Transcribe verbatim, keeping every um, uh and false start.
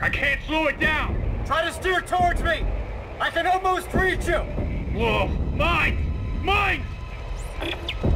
I can't slow it down! Try to steer towards me! I can almost reach you! Whoa! Mine! Mine!